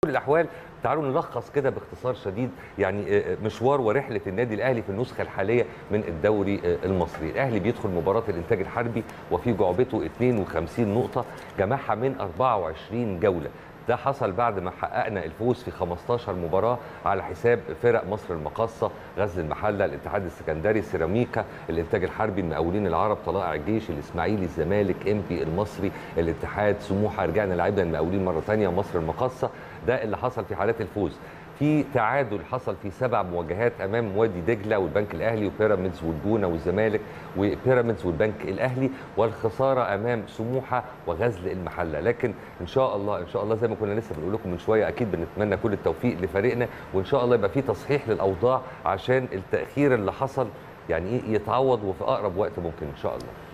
كل الاحوال تعالوا نلخص كده باختصار شديد يعني مشوار ورحله النادي الاهلي في النسخه الحاليه من الدوري المصري. الاهلي بيدخل مباراه الانتاج الحربي وفي جعبته 52 نقطه جمعها من 24 جوله. ده حصل بعد ما حققنا الفوز في 15 مباراه على حساب فرق مصر المقاصه، غزل المحله، الاتحاد السكندري، سيراميكا، الانتاج الحربي، المقاولين العرب، طلائع الجيش، الاسماعيلي، الزمالك، انبي، المصري، الاتحاد، سموحه. رجعنا لعبنا المقاولين مره ثانيه، مصر المقاصه. ده اللي حصل في حالات الفوز. في تعادل حصل في 7 مواجهات امام وادي دجله والبنك الاهلي وبيراميدز والجونه والزمالك وبيراميدز والبنك الاهلي، والخساره امام سموحه وغزل المحله. لكن ان شاء الله ان شاء الله زي ما كنا لسه بنقول لكم من شويه، اكيد بنتمنى كل التوفيق لفريقنا، وان شاء الله يبقى في تصحيح للاوضاع عشان التاخير اللي حصل يعني ايه يتعوض وفي اقرب وقت ممكن ان شاء الله.